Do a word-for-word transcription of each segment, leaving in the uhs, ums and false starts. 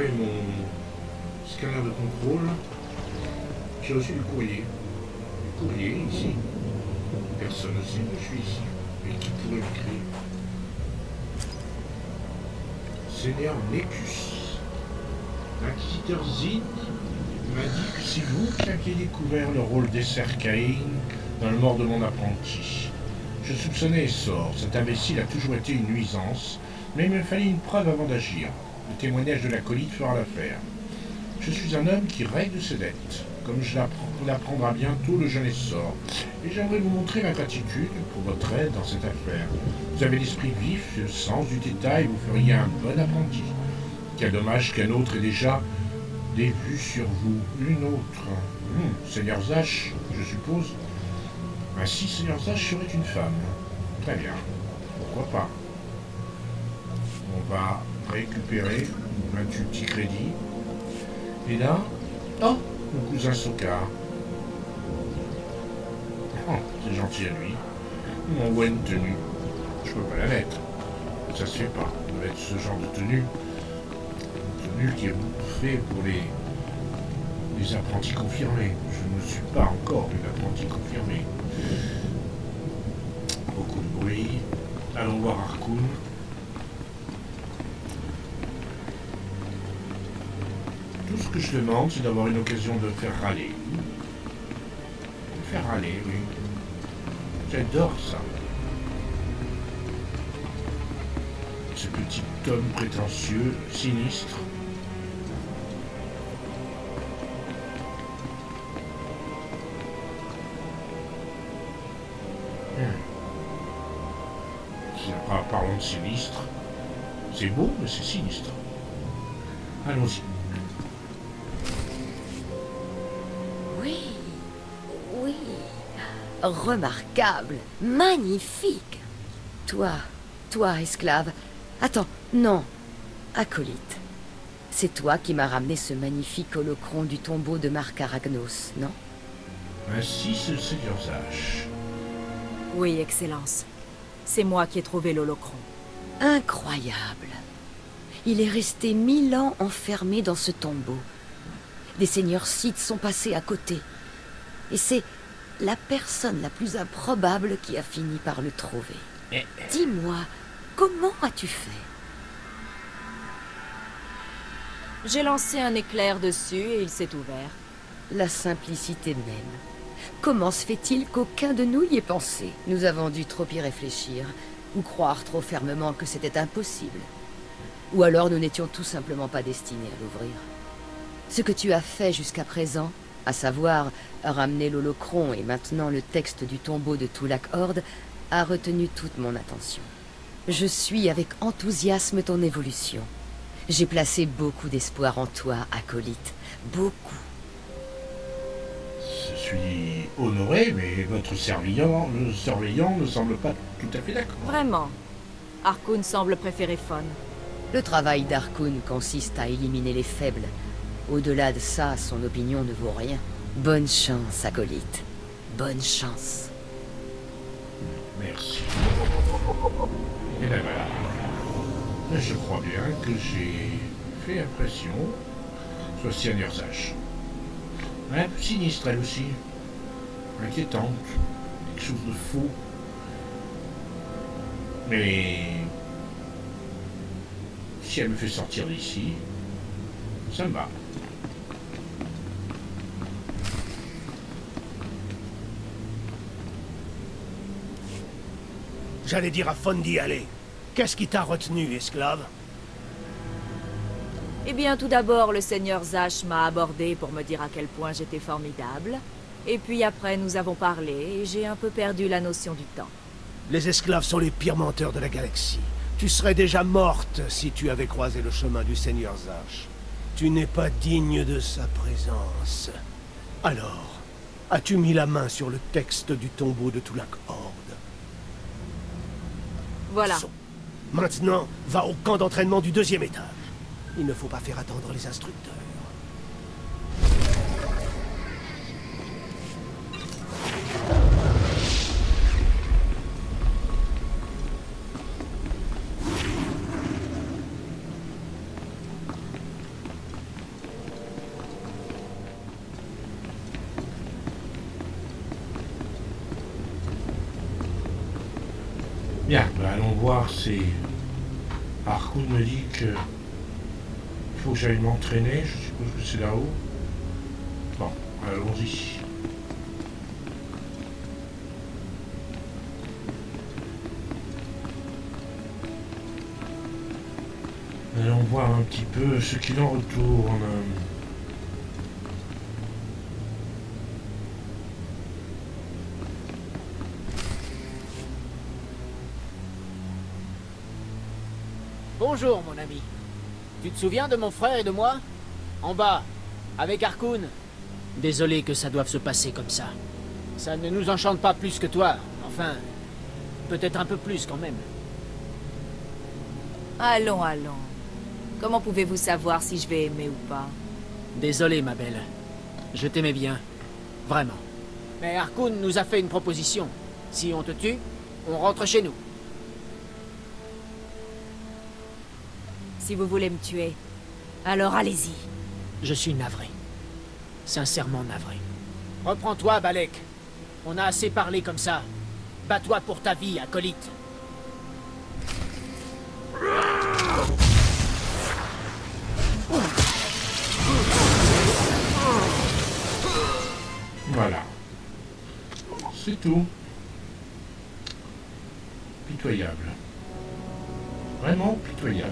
fait mon scanner de contrôle. J'ai reçu du courrier. Du courrier ici. Personne ne sait que je suis ici. Mais qui pourrait m'écrire? Seigneur Necus. L'inquisiteur Zid m'a dit que c'est vous qui aviez découvert le rôle d'Esser Cain dans le mort de mon apprenti. Je soupçonnais Essor. Cet imbécile a toujours été une nuisance, mais il me fallait une preuve avant d'agir. Le témoignage de l'acolyte fera l'affaire. Je suis un homme qui règle ses dettes, comme je l'apprendra bientôt le jeune Essor, et j'aimerais vous montrer ma gratitude pour votre aide dans cette affaire. Vous avez l'esprit vif et le sens du détail, vous feriez un bon apprenti. Quel dommage qu'un autre ait déjà des vues sur vous. Une autre. Hum, Seigneur Zash, je suppose. Ainsi, Seigneur Zash serait une femme. Très bien. Pourquoi pas. On va récupérer vingt-huit petits crédits. Et là, oh, mon cousin Sokar. Oh, c'est gentil à lui. Il m'envoie une tenue. Je peux pas la mettre. Ça se fait pas. Ça va être ce genre de tenue. Une tenue qui est faite pour les, les apprentis confirmés. Je ne suis pas encore une apprentie confirmée. Beaucoup de bruit. Allons voir Harkoun. Tout ce que je demande, c'est d'avoir une occasion de faire râler. De faire râler, oui. J'adore ça. Ce petit homme prétentieux, sinistre. Hum. Parlons de sinistre. C'est beau, mais c'est sinistre. Allons-y. Remarquable, magnifique. Toi, toi, esclave. Attends, non, acolyte. C'est toi qui m'as ramené ce magnifique holocron du tombeau de Marc Aragnos, non? Ainsi, c'est le Seigneur Zash. Oui, Excellence. C'est moi qui ai trouvé l'holocron. Incroyable. Il est resté mille ans enfermé dans ce tombeau. Des seigneurs Sith sont passés à côté. Et c'est la personne la plus improbable qui a fini par le trouver. Eh. Dis-moi, comment as-tu fait? J'ai lancé un éclair dessus et il s'est ouvert. La simplicité même. Comment se fait-il qu'aucun de nous y ait pensé? Nous avons dû trop y réfléchir, ou croire trop fermement que c'était impossible. Ou alors nous n'étions tout simplement pas destinés à l'ouvrir. Ce que tu as fait jusqu'à présent, à savoir ramener l'holocron et maintenant le texte du tombeau de Tulak Hord, a retenu toute mon attention. Je suis avec enthousiasme ton évolution. J'ai placé beaucoup d'espoir en toi, acolyte. Beaucoup. Je suis honoré, mais votre surveillant, le surveillant ne semble pas tout à fait d'accord. Vraiment. Harkoun semble préférer Fon. Le travail d'Harkoun consiste à éliminer les faibles. Au-delà de ça, son opinion ne vaut rien. Bonne chance, acolyte. Bonne chance. Merci. Et ben voilà. Je crois bien que j'ai fait impression. Soit Seigneur Zash. Un peu sinistre, elle aussi. Inquiétante. Quelque chose de faux. Mais... si elle me fait sortir d'ici, ça me va. J'allais dire à Fon d'y aller. Qu'est-ce qui t'a retenu, esclave? Eh bien, tout d'abord, le Seigneur Zash m'a abordé pour me dire à quel point j'étais formidable. Et puis après, nous avons parlé, et j'ai un peu perdu la notion du temps. Les esclaves sont les pires menteurs de la galaxie. Tu serais déjà morte si tu avais croisé le chemin du Seigneur Zash. Tu n'es pas digne de sa présence. Alors, as-tu mis la main sur le texte du tombeau de Tulak Hord? Voilà. Maintenant, va au camp d'entraînement du deuxième étage. Il ne faut pas faire attendre les instructeurs. Bien, bah allons voir si... Harkoun me dit que... Il faut que j'aille m'entraîner, je suppose que c'est là-haut. Bon, allons-y. Allons voir un petit peu ce qu'il en retourne. Bonjour, mon ami. Tu te souviens de mon frère et de moi? En bas, avec Harkoun. Désolé que ça doive se passer comme ça. Ça ne nous enchante pas plus que toi. Enfin, peut-être un peu plus quand même. Allons, allons. Comment pouvez-vous savoir si je vais aimer ou pas? Désolé, ma belle. Je t'aimais bien. Vraiment. Mais Harkoun nous a fait une proposition. Si on te tue, on rentre chez nous. Si vous voulez me tuer, alors allez-y. Je suis navré. Sincèrement navré. Reprends-toi, Balek. On a assez parlé comme ça. Bats-toi pour ta vie, acolyte. Voilà. C'est tout. Pitoyable. Vraiment pitoyable.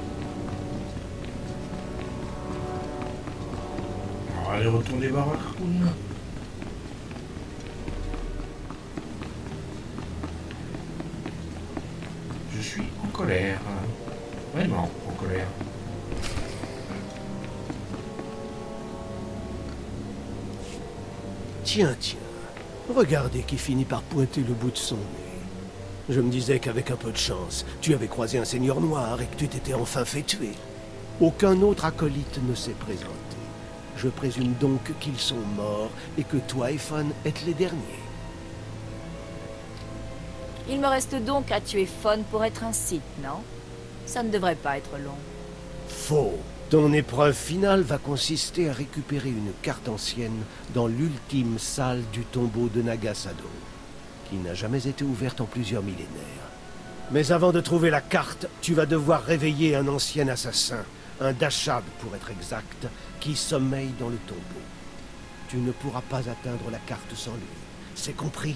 Alors, allez retourner voir Harkoun. Je suis en colère. Vraiment en colère. Tiens, tiens. Regardez qui finit par pointer le bout de son nez. Je me disais qu'avec un peu de chance, tu avais croisé un seigneur noir et que tu t'étais enfin fait tuer. Aucun autre acolyte ne s'est présenté. Je présume donc qu'ils sont morts et que toi et Fon êtes les derniers. Il me reste donc à tuer Fon pour être un Sith, non? Ça ne devrait pas être long. Faux. Ton épreuve finale va consister à récupérer une carte ancienne dans l'ultime salle du tombeau de Nagasado, qui n'a jamais été ouverte en plusieurs millénaires. Mais avant de trouver la carte, tu vas devoir réveiller un ancien assassin, un Dashad pour être exact, qui sommeille dans le tombeau. Tu ne pourras pas atteindre la carte sans lui. C'est compris?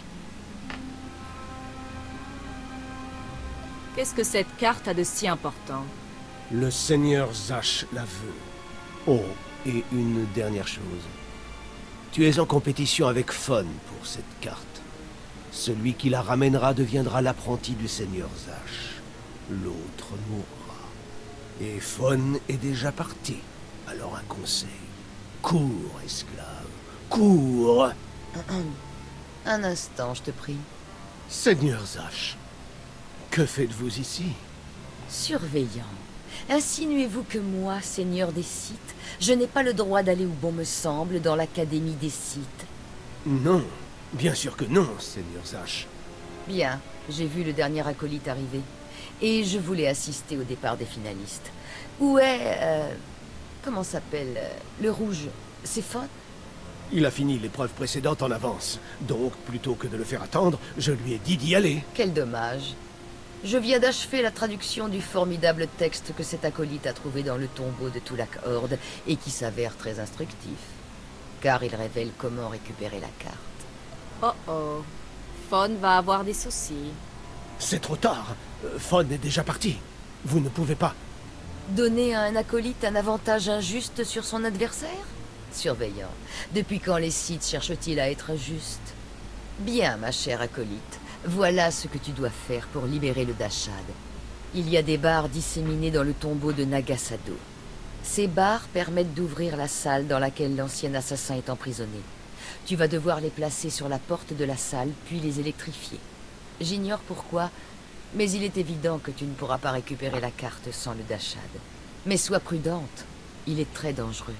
Qu'est-ce que cette carte a de si important? Le seigneur Zash la veut. Oh, et une dernière chose. Tu es en compétition avec Fon pour cette carte. Celui qui la ramènera deviendra l'apprenti du seigneur Zash. L'autre mourra. Et Fon est déjà parti. Alors un conseil. Cours, esclave. Cours. Un instant, je te prie. Seigneur Zash, que faites-vous ici? Surveillant. Insinuez-vous que moi, seigneur des Sith, je n'ai pas le droit d'aller où bon me semble dans l'académie des Sith? Non, bien sûr que non, seigneur Zash. Bien, j'ai vu le dernier acolyte arriver. Et je voulais assister au départ des finalistes. Où est... Euh, comment s'appelle euh, le rouge? C'est Fon? Il a fini l'épreuve précédente en avance. Donc, plutôt que de le faire attendre, je lui ai dit d'y aller. Quel dommage. Je viens d'achever la traduction du formidable texte que cet acolyte a trouvé dans le tombeau de Tulak Horde et qui s'avère très instructif. Car il révèle comment récupérer la carte. Oh oh. Fon va avoir des soucis. C'est trop tard. Euh, Fon est déjà parti. Vous ne pouvez pas. Donner à un acolyte un avantage injuste sur son adversaire? Surveillant. Depuis quand les Sith cherchent-ils à être justes? Bien, ma chère acolyte. Voilà ce que tu dois faire pour libérer le Dashad. Il y a des barres disséminées dans le tombeau de Nagasado. Ces barres permettent d'ouvrir la salle dans laquelle l'ancien assassin est emprisonné. Tu vas devoir les placer sur la porte de la salle, puis les électrifier. J'ignore pourquoi, mais il est évident que tu ne pourras pas récupérer la carte sans le Dashad. Mais sois prudente, il est très dangereux.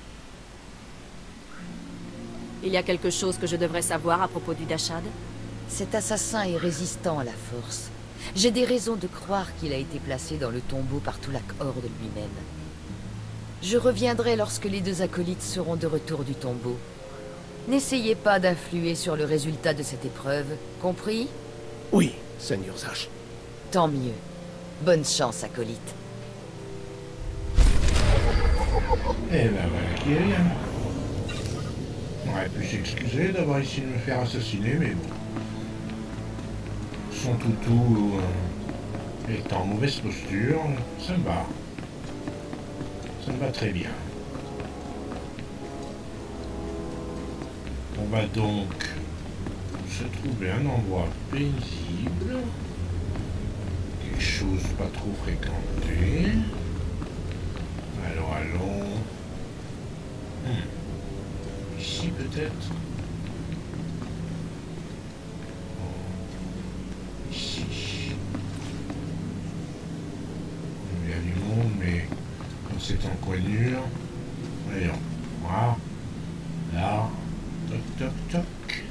Il y a quelque chose que je devrais savoir à propos du Dashad? Cet assassin est résistant à la force. J'ai des raisons de croire qu'il a été placé dans le tombeau par Tulak Horde lui-même. Je reviendrai lorsque les deux acolytes seront de retour du tombeau. N'essayez pas d'influer sur le résultat de cette épreuve, compris? Oui, seigneur Zash. Tant mieux. Bonne chance, acolyte. Et ben voilà qui est rien. On aurait pu s'excuser d'avoir essayé de me faire assassiner, mais bon. Son toutou euh, est en mauvaise posture, ça me va. Ça me va très bien. On va donc se trouver un endroit paisible. Quelque chose pas trop fréquenté. Alors allons... Hmm. Ici peut-être. Ici. Il y a du monde, mais quand c'est en coignure. Voyons. Voilà. Là. Toc toc toc.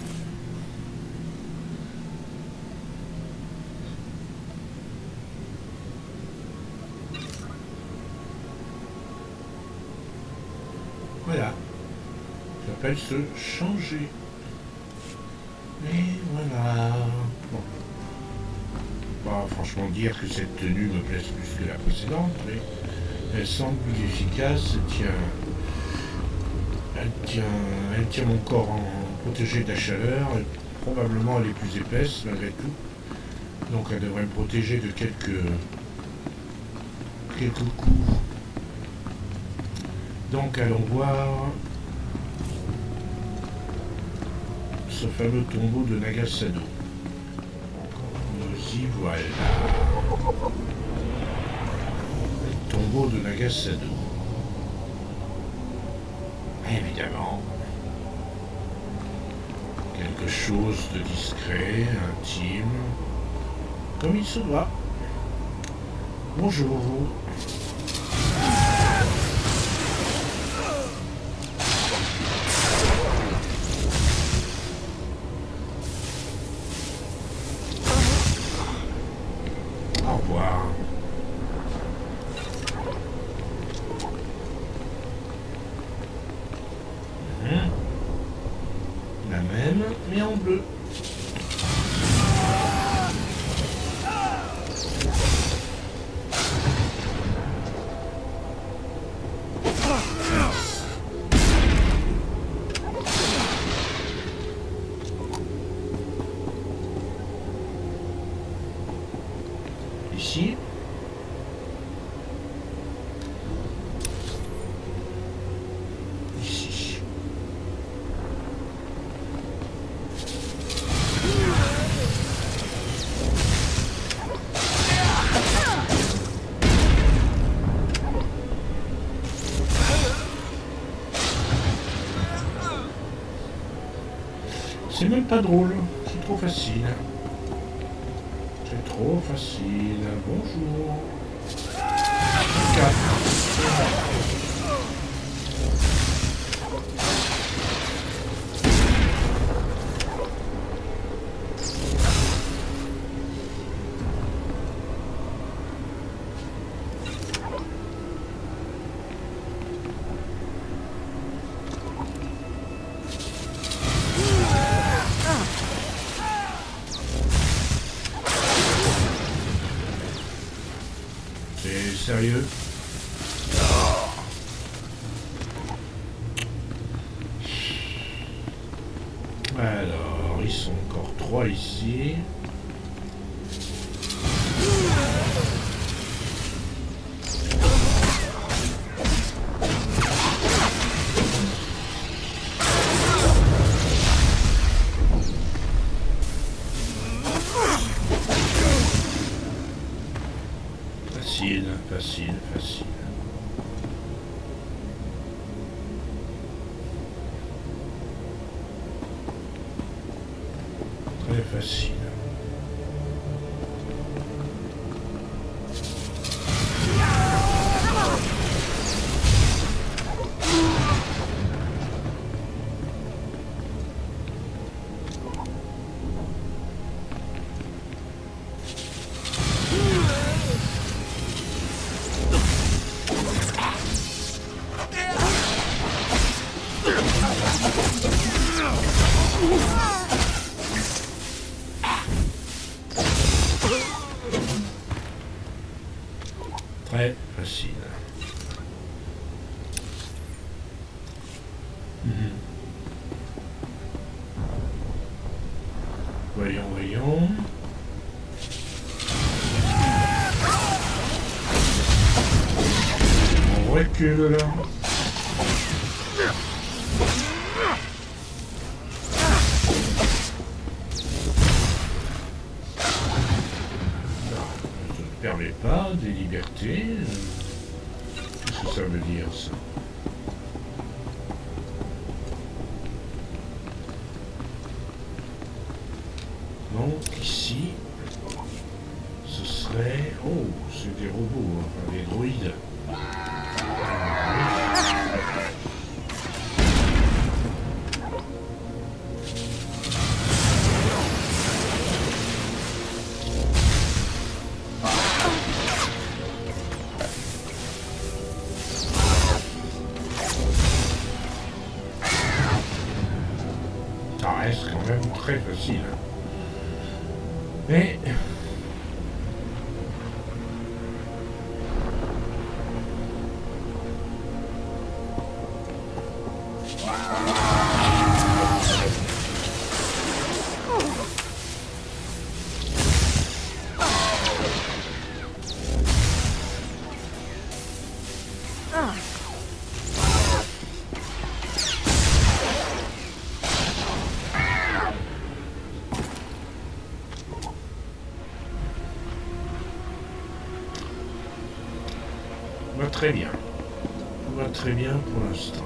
Voilà. Ça s'appelle se changer. Et voilà. Bon. Pas franchement dire que cette tenue me plaise plus que la précédente, mais elle semble plus efficace. Elle tient, elle tient, elle tient mon corps en protégé de la chaleur. Et probablement elle est plus épaisse malgré tout. Donc elle devrait me protéger de quelques, quelques coups. Donc allons voir ce fameux tombeau de Nagasado. Nous y voilà. Le tombeau de Nagasado. Évidemment. Quelque chose de discret, intime, comme il se doit. Bonjour. Au revoir. Mmh. La même, mais en bleu. Ici. Ici. C'est même pas drôle, c'est trop facile. C'est trop facile. Bonjour. Quatre. C'est sérieux? Alors, ils sont encore trois ici. Facile, facile, facile. Très facile. très facile. Mmh. Voyons, voyons. On recule là. Ça ne permet pas des libertés. Qu'est-ce que ça veut dire ça? Donc ici, ce serait... Oh, c'est des robots, enfin des droïdes. Ça reste quand même très facile. Mais... va très bien. Tout va très bien pour l'instant.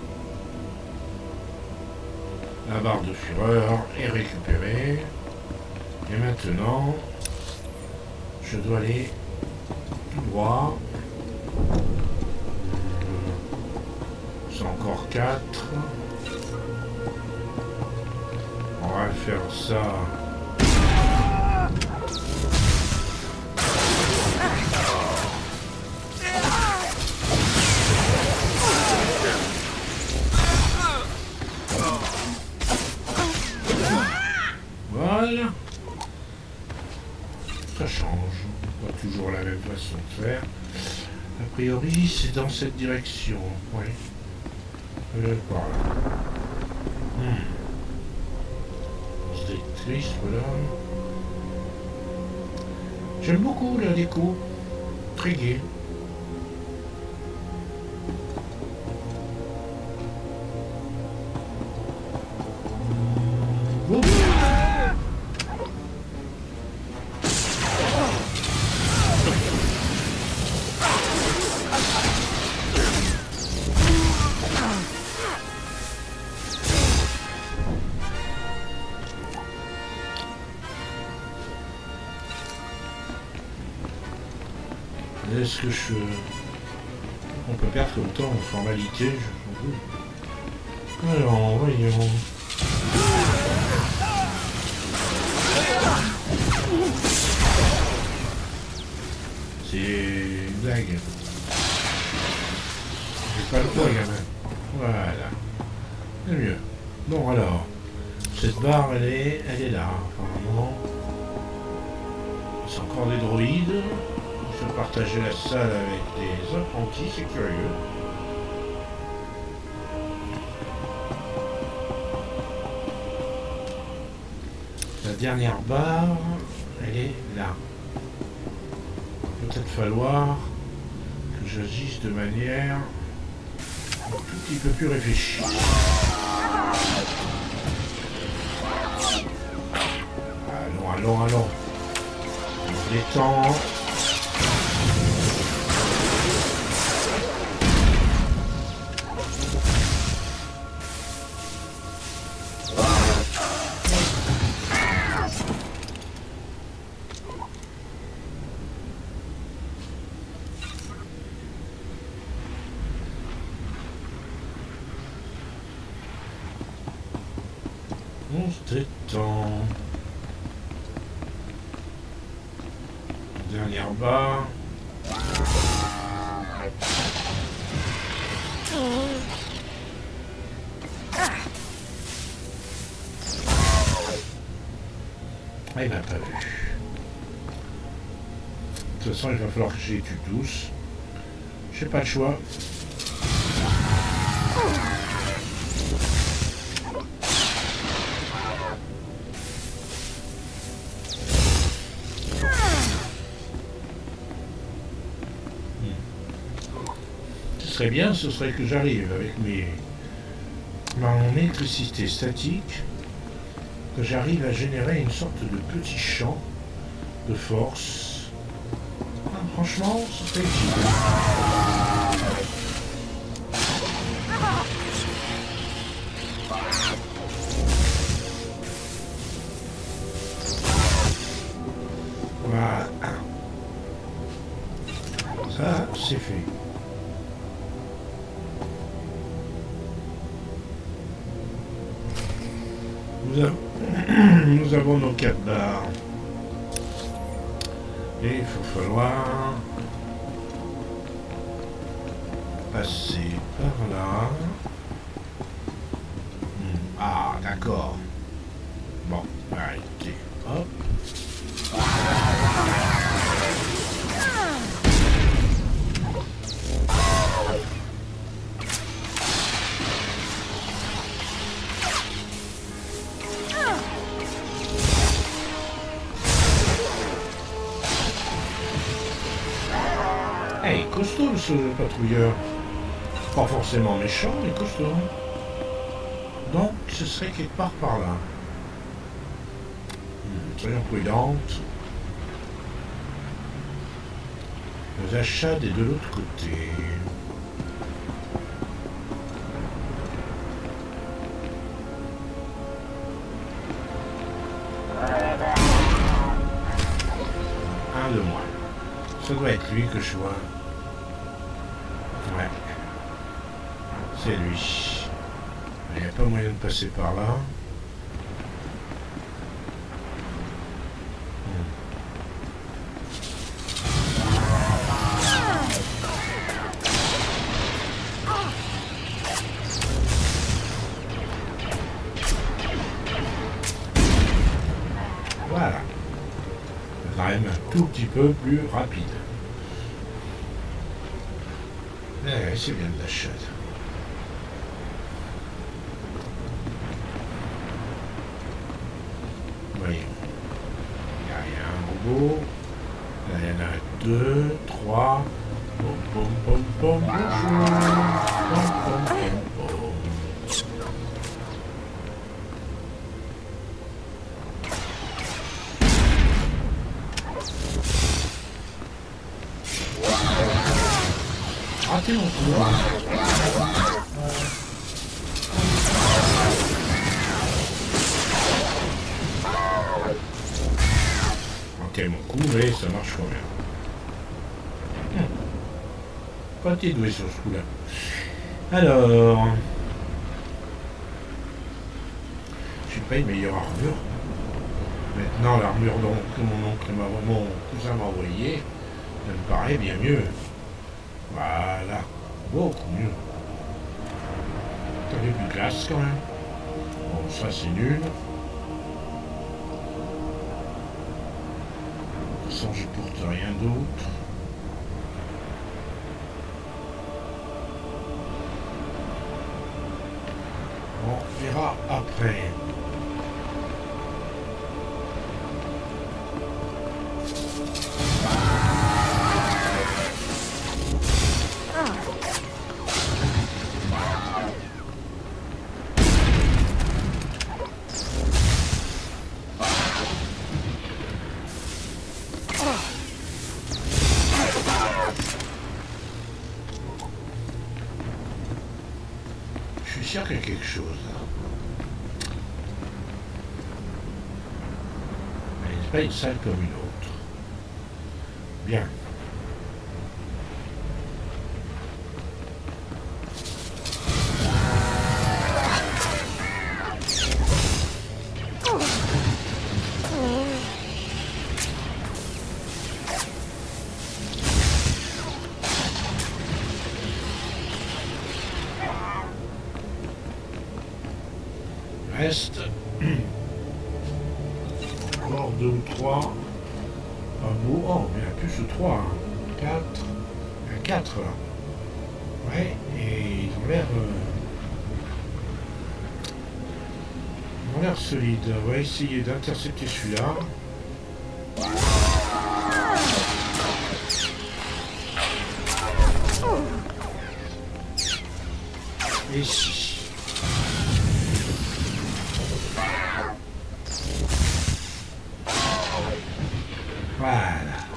La barre de fureur est récupérée. Et maintenant, je dois aller tout droit. C'est encore quatre. On va faire ça. Voilà. Ça change. Pas toujours la même façon de faire. A priori, c'est dans cette direction. Oui. Euh, par là. Hmm. C'est triste, voilà. J'aime beaucoup la déco. Très gai. Bon. Est-ce que je... On peut perdre comme temps en formalité, je m'en fous. Alors, voyons. C'est une blague. J'ai pas le temps, gamin. Voilà. C'est mieux. Bon, alors. Cette barre, elle est, elle est là, apparemment. C'est encore des droïdes. Je vais partager la salle avec des apprentis, c'est curieux. La dernière barre, elle est là. Peut-être falloir que j'agisse de manière un tout petit peu plus réfléchie. Allons, allons, allons. On détend. On se détend. Dernière barre. Ah, il m'a pas vu. De toute façon, il va falloir que je les tue tous. J'ai pas le choix. Ce serait bien, ce serait que j'arrive avec mes... mon électricité statique, que j'arrive à générer une sorte de petit champ de force. Ah, franchement, ce serait utile. Voilà. Ça, c'est fait. Nous, a... Nous avons nos quatre barres. Et il faut falloir passer par là. Ah, d'accord. Bon, arrêtez. Hop. Hey, costaud ce patrouilleur. Pas forcément méchant, mais costaud. Donc, ce serait quelque part par là. Hmm, soyons prudentes. Nos achats est de l'autre côté. Un de moins. Ça doit être lui que je vois. Ouais. C'est lui. Il n'y a pas moyen de passer par là. Voilà. C'est quand même un tout petit peu plus rapide. Eh, c'est bien de la chatte. Voyons. Il y a un robot. Là, il y en a deux, trois. Pom pom pom pom. Bonjour. Pom pom pom pom. Ratez mon coup. Ok, mon coup, mais ça marche quand même. Hum. Pas été doué sur ce coup-là. Alors... J'ai pas une meilleure armure. Maintenant, l'armure que mon oncle, mon cousin m'a envoyée, ça me paraît bien mieux. Voilà, beaucoup mieux. T'avais plus de classe quand même. Bon, ça c'est nul. De toute façon, je porte rien d'autre. Bon, on verra après. Je suis sûr qu'il y a quelque chose là. Mais c'est pas une salle comme une autre. Bien. Reste encore deux ou trois. Un beau. Oh, il y a plus de trois. Hein. Quatre. Il y a quatre là. Ouais, et ils ont l'air... Euh... Ils ont l'air solides. On va essayer d'intercepter celui-là. Et ici. Voilà.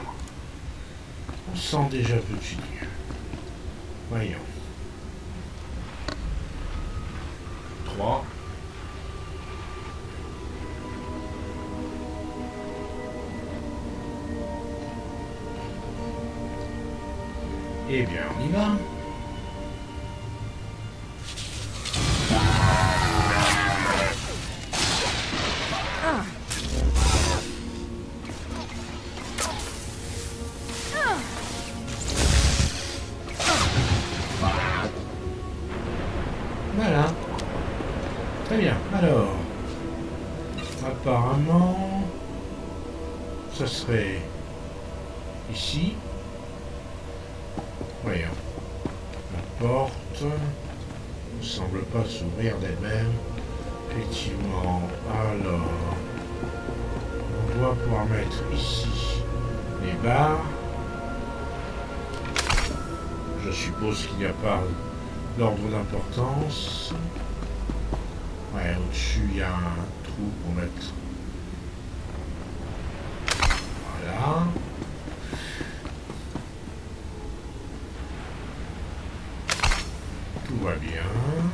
On sent déjà petit. Voyons. trois. Eh bien, on y va. Voilà. Très bien. Alors, apparemment, ça serait ici. Voyons. La porte ne semble pas s'ouvrir d'elle-même. Effectivement. Alors, on doit pouvoir mettre ici les barres. Je suppose qu'il n'y a pas d'ordre d'importance. Ouais, au-dessus, il y a un trou pour mettre. Voilà. Tout va bien.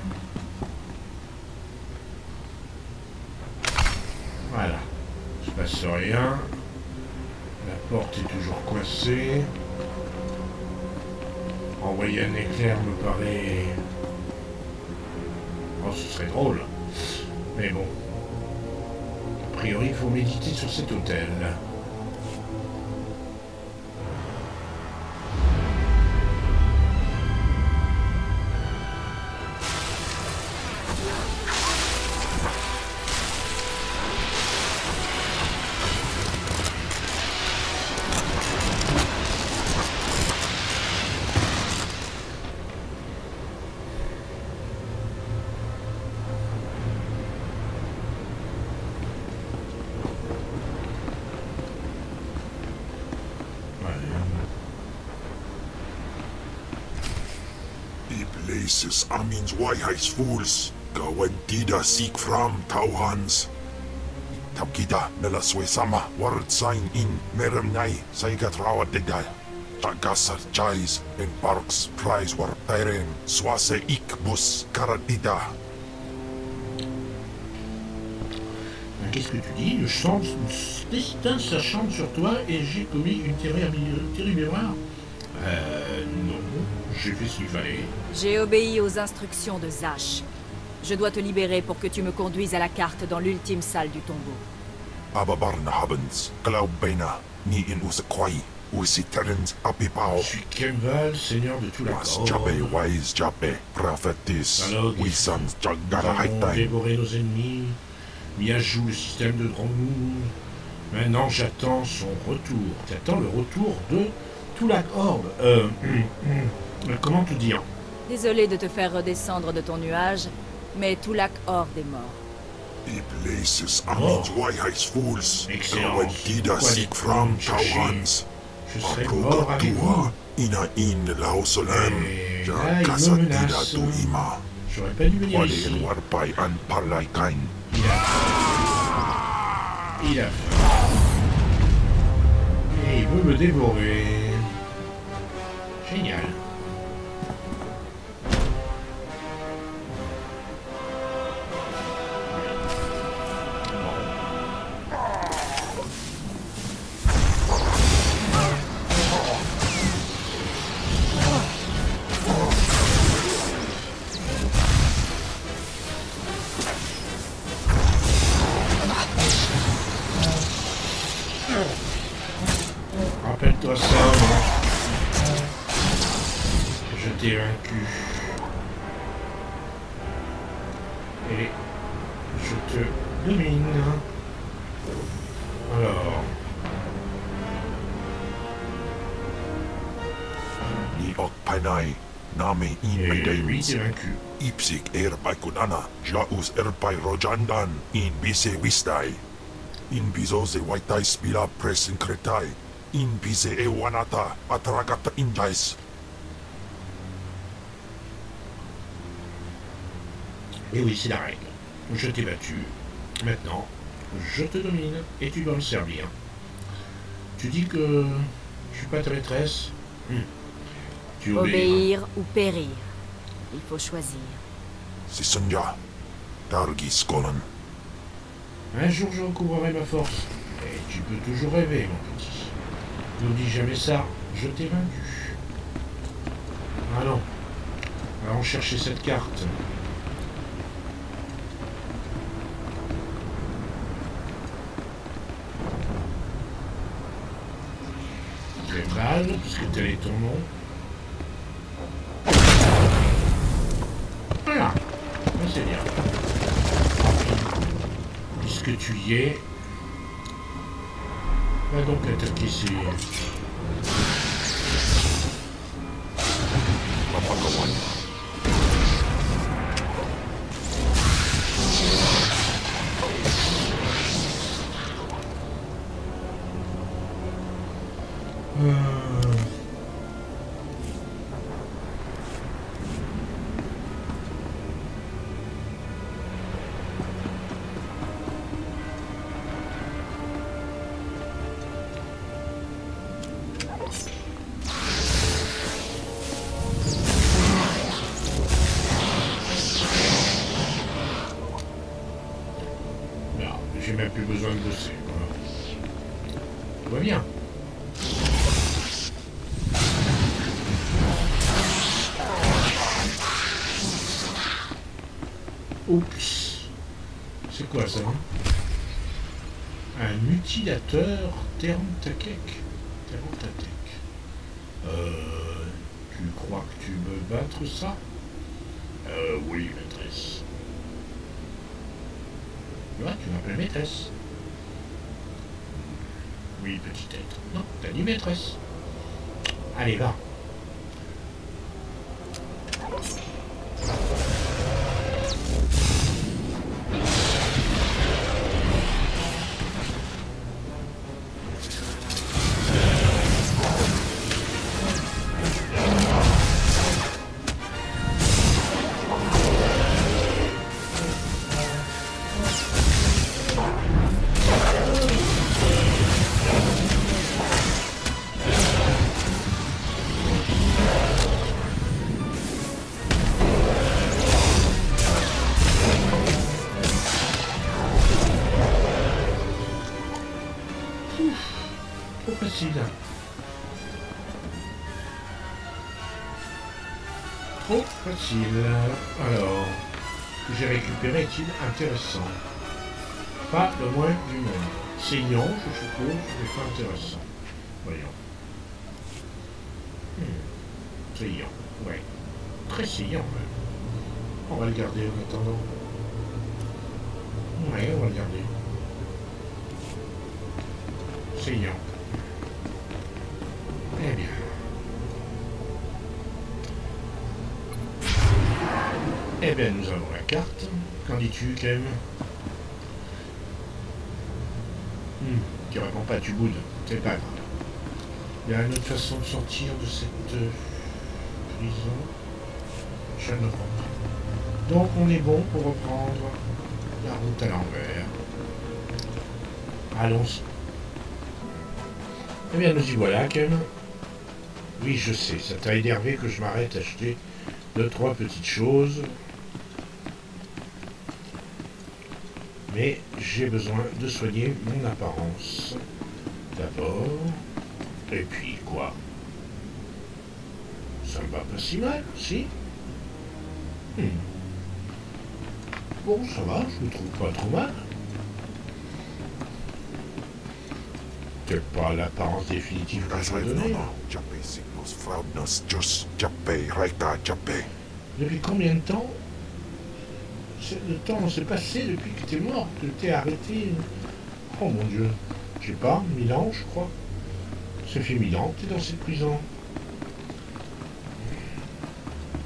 Voilà. Il ne se passe rien. La porte est toujours coincée. Envoyer un éclair me paraît... Oh, ce serait drôle. Mais bon. A priori, il faut méditer sur cet hôtel. Places Amin's Waiheis fools, Gawantida seek from Tauhans. Taukida Melaswe Sama, word sign in Meremnai, Saigat Rawadida. Tagasar Chais, and Parks Prize war Tyrene, Swase Ikbus Karadida. Qu'est-ce que tu dis? Le chant, destin, ça chante sur toi et j'ai commis une terrible, terrible erreur. Euh, non, j'ai fait ce qu'il fallait. J'ai obéi aux instructions de Zash. Je dois te libérer pour que tu me conduises à la carte dans l'ultime salle du tombeau. Ababarna Habens, Glaubena, ni in Usakwai, Usiterens Apipao. Je suis Kemval, seigneur de tout la Was Jabe, wise Jabe, prophetess, Wisans Jagara Nous avons Haitai. dévoré nos ennemis, mis à jour le système de Drangmoon. Maintenant, j'attends son retour. J'attends le retour de tout la horde. Euh, comment te dire? Désolé de te faire redescendre de ton nuage, mais Tulak Horde est mort. The places Amin's Waiheis fools, Excellent. Gawantida Pourquoi seek les from coups chercher? Tauhans. Je serai mort avec vous. Aprogatua, Ina in Lausolem, Et là, il me Jakasatida menace. Tuima. J'aurais pas dû venir ici. Walin Warpai and Parlaikain. Il a faim. Il a faim. Et il veut me dévorer. Génial. Rappelle-toi ça, moi. Je t'ai vaincu. Et je te domine. Alors. Ni Okpanai, Name in Et lui, Medaimins. t'es vaincu. Ipsik erpai kunana, jaus erpai rojandan, in bise wistai. In bizoze waitai spila presin kretai. In bise ewanata, atragata injais. Et oui, c'est la règle. Je t'ai battu. Maintenant, je te domine et tu dois me servir. Tu dis que je suis pas ta maîtresse. Hum. Tu obéis. Obéir ou périr. Il faut choisir. Sisanja, Targis Golan. Un jour, je recouvrerai ma force. Et tu peux toujours rêver, mon petit. N'oublie jamais ça. Je t'ai vaincu. Allons. Allons chercher cette carte. C'est mal, puisque tel est ton nom. Voilà. C'est bien. Puisque tu y es, va donc attaquer ces... Euh... J'ai même plus besoin de bosser. Voilà. Tout va bien. Oups. C'est quoi ça? Un mutilateur Termtakek. Termtakek. Euh... Tu crois que tu me battre ça? Euh, oui, maîtresse. Ouais, tu m'appelles maîtresse. Oui, petit être. Non, t'as dit maîtresse. Allez, va. Trop facile. Trop facile. Alors, ce que j'ai récupéré est-il intéressant? Pas le moins du monde. Saignant, je suppose, mais pas intéressant. Voyons. Hmm. Saillant, ouais. Très saillant, même. On va le garder en attendant. Ouais, on va le garder. Saillant. Eh bien. Eh bien, nous avons la carte. Qu'en dis-tu, Clem? hmm, Tu réponds pas, tu boudes. C'est pas grave. Il y a une autre façon de sortir de cette euh, prison. Je ne comprends pas. Donc, on est bon pour reprendre la route à l'envers. Allons-y. Eh bien, nous y voilà, Clem. Oui, je sais, ça t'a énervé que je m'arrête à acheter deux, trois petites choses. Mais j'ai besoin de soigner mon apparence. D'abord. Et puis, quoi? Ça me va pas si mal, si? hmm. Bon, ça va, je me trouve pas trop mal. C'est pas l'apparence définitive que je vais donner. Depuis combien de temps? Le temps s'est passé depuis que t'es mort, que t'es arrêté. Oh mon Dieu. Je sais pas, mille ans, je crois. Ça fait mille ans que t'es dans cette prison.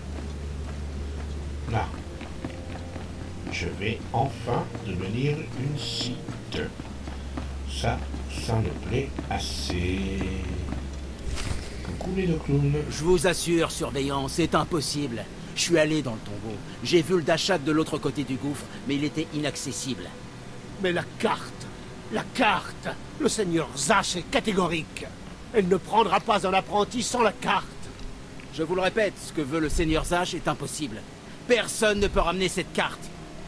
je vais enfin devenir une Sith. Ça, ça me plaît assez. Coucou les deux clowns. Je vous assure, surveillant, c'est impossible. Je suis allé dans le tombeau. J'ai vu le Dachat de l'autre côté du gouffre, mais il était inaccessible. Mais la carte, la carte, le seigneur Zash est catégorique. Elle ne prendra pas un apprenti sans la carte. Je vous le répète, ce que veut le seigneur Zash est impossible. Personne ne peut ramener cette carte.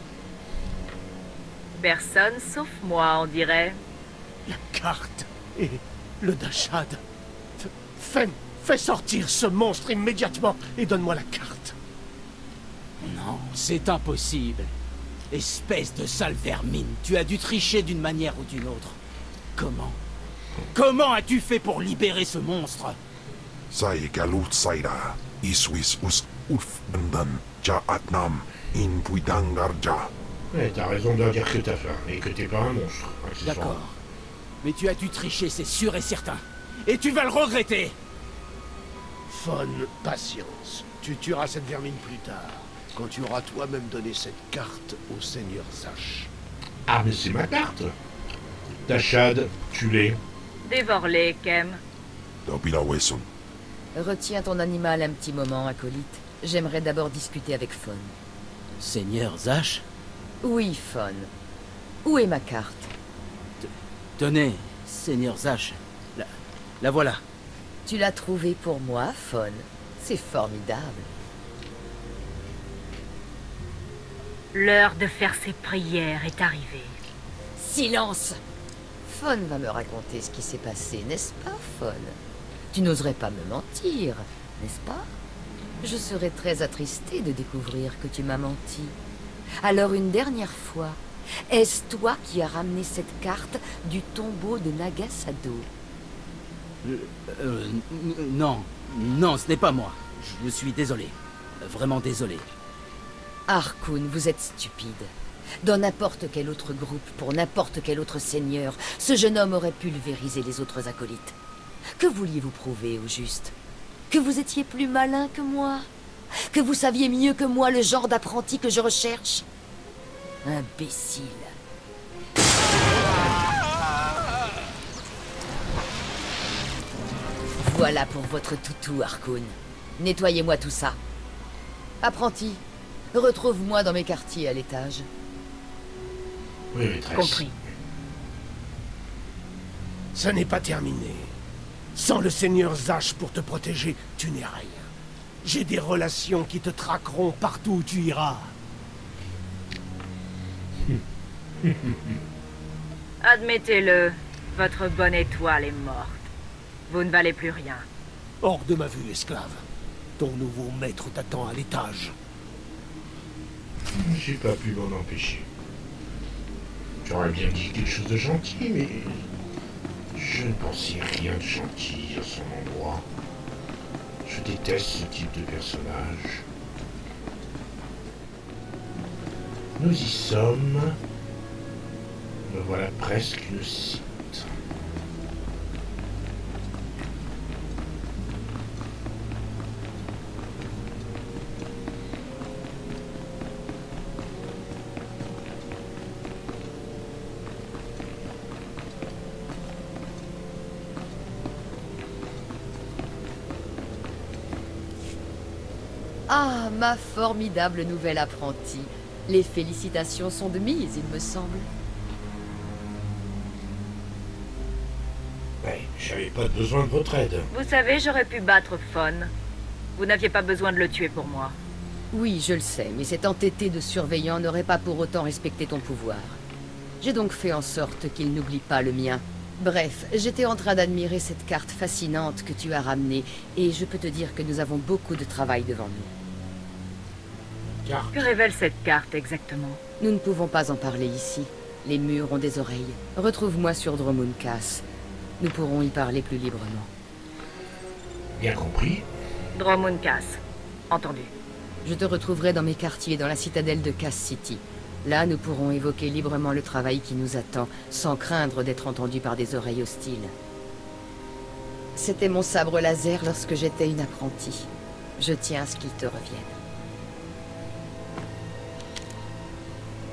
Personne sauf moi, on dirait. La carte et le Dachad. Fais, fais sortir ce monstre immédiatement et donne-moi la carte. Non, c'est impossible. Espèce de sale vermine, tu as dû tricher d'une manière ou d'une autre. Comment Comment as-tu fait pour libérer ce monstre? Sai galut saira, iswis us ufbandan, ja atnam, in puidangarja. Ouais, t'as raison de dire que t'as faim et que t'es pas un monstre. accessoirement. D'accord. Mais tu as dû tricher, c'est sûr et certain. Et tu vas le regretter. Fon, patience. Tu tueras cette vermine plus tard, quand tu auras toi-même donné cette carte au seigneur Zash. Ah, mais c'est ma carte. Dachad, tue-les. Dévore-les, Kem. Dobila wesun. Retiens ton animal un petit moment, acolyte. J'aimerais d'abord discuter avec Fawn. Seigneur Zash? Oui, Fawn. Où est ma carte? Tenez, Seigneur Zash. La, la voilà. Tu l'as trouvée pour moi, Fawn. C'est formidable. L'heure de faire ses prières est arrivée. Silence! Fawn va me raconter ce qui s'est passé, n'est-ce pas, Fawn? Tu n'oserais pas me mentir, n'est-ce pas? Je serais très attristée de découvrir que tu m'as menti. Alors une dernière fois, est-ce toi qui as ramené cette carte du tombeau de Nagasado? Euh, euh, non, non, ce n'est pas moi. Je suis désolé. Vraiment désolé. Harkoon, vous êtes stupide. Dans n'importe quel autre groupe, pour n'importe quel autre seigneur, ce jeune homme aurait pulvérisé les autres acolytes. Que vouliez-vous prouver, au juste? Que vous étiez plus malin que moi? Que vous saviez mieux que moi le genre d'apprenti que je recherche? Imbécile. Voilà pour votre toutou, Harkoon. Nettoyez-moi tout ça. Apprenti, retrouve-moi dans mes quartiers à l'étage. Oui, maîtresse. Compris. Ça n'est pas terminé. Sans le seigneur Zash pour te protéger, tu n'es rien. J'ai des relations qui te traqueront partout où tu iras. Admettez-le, votre bonne étoile est morte. Vous ne valez plus rien. Hors de ma vue, esclave. Ton nouveau maître t'attend à l'étage. J'ai pas pu m'en empêcher. J'aurais bien dit quelque chose de gentil, mais je ne pensais rien de gentil à son endroit. Je déteste ce type de personnage. Nous y sommes. Me voilà presque une Sith. Ah, ma formidable nouvelle apprentie. Les félicitations sont de mise, il me semble. Ouais, j'avais pas besoin de votre aide. Vous savez, j'aurais pu battre Fawn. Vous n'aviez pas besoin de le tuer pour moi. Oui, je le sais, mais cet entêté de surveillant n'aurait pas pour autant respecté ton pouvoir. J'ai donc fait en sorte qu'il n'oublie pas le mien. Bref, j'étais en train d'admirer cette carte fascinante que tu as ramenée, et je peux te dire que nous avons beaucoup de travail devant nous. Car Que révèle cette carte exactement? Nous ne pouvons pas en parler ici. Les murs ont des oreilles. Retrouve-moi sur Dromunkas. Nous pourrons y parler plus librement. bien compris. Dromunkas. Entendu. Je te retrouverai dans mes quartiers dans la citadelle de Cass City. Là, nous pourrons évoquer librement le travail qui nous attend, sans craindre d'être entendus par des oreilles hostiles. C'était mon sabre laser lorsque j'étais une apprentie. Je tiens à ce qu'il te revienne.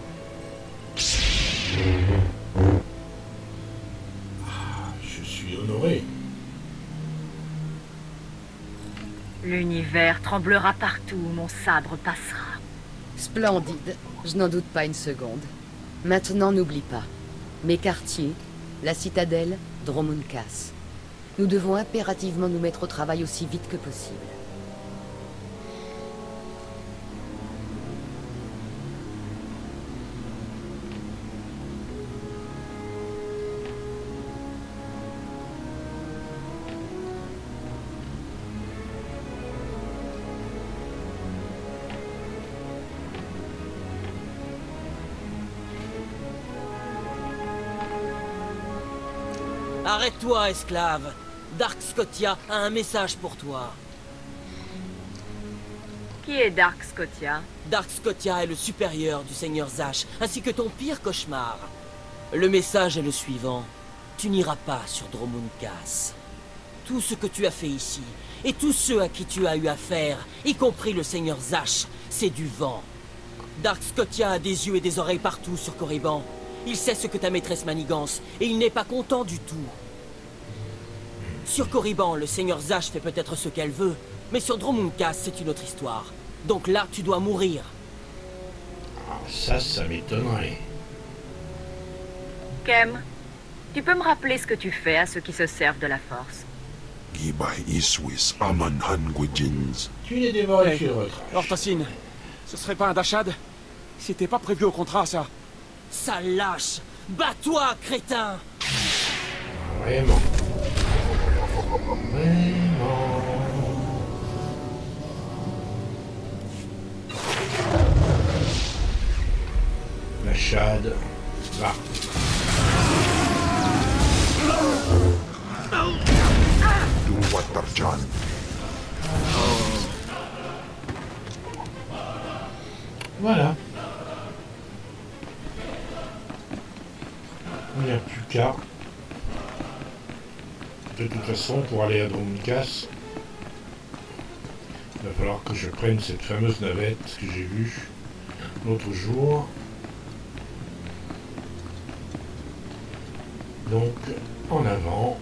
L'univers tremblera partout où mon sabre passera. Splendide, je n'en doute pas une seconde. Maintenant, n'oublie pas. Mes quartiers, la citadelle, Dromunkas. Nous devons impérativement nous mettre au travail aussi vite que possible. Arrête-toi, esclave. Dark Scotia a un message pour toi. Qui est Dark Scotia? Dark Scotia est le supérieur du Seigneur Zash, ainsi que ton pire cauchemar. Le message est le suivant. Tu n'iras pas sur Dromunkas. Tout ce que tu as fait ici, et tous ceux à qui tu as eu affaire, y compris le Seigneur Zash, c'est du vent. Dark Scotia a des yeux et des oreilles partout sur Korriban. Il sait ce que ta maîtresse manigance, et il n'est pas content du tout. Sur Korriban, le Seigneur Zash fait peut-être ce qu'elle veut, mais sur Dromunkas, c'est une autre histoire. Donc là, tu dois mourir. Ah, ça, ça m'étonnerait. Kem, tu peux me rappeler ce que tu fais à ceux qui se servent de la force? Gibay Iswis Aman Hangwijins. Tu n'es dévoré Hey, chez votre âge. Hortacine, ce serait pas un dachad? C'était pas prévu au contrat, ça. Sale lâche! Bats-toi, crétin! Vraiment. Vraiment. La Shad, là. Du Watarjan. Voilà. Il n'y a plus qu'à. De toute façon, pour aller à Dromunkas, il va falloir que je prenne cette fameuse navette que j'ai vue l'autre jour. Donc, en avant,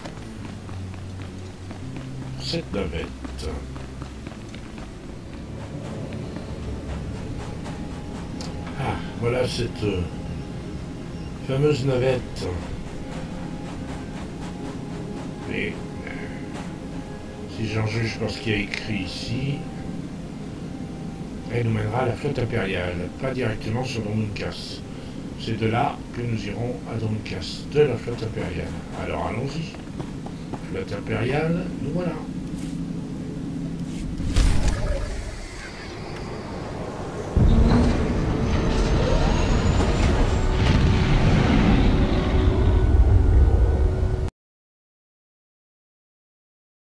cette navette. Ah, voilà cette euh, fameuse navette. Mais euh, si j'en juge par ce qu'il y a écrit ici, elle nous mènera à la flotte impériale, pas directement sur Dromunkas. C'est de là que nous irons à Dromunkas, de la flotte impériale. Alors allons-y. Flotte impériale, nous voilà.